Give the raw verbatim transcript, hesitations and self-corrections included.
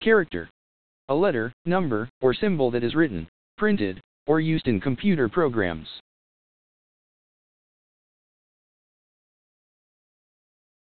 Character. A letter, number, or symbol that is written, printed, or used in computer programs.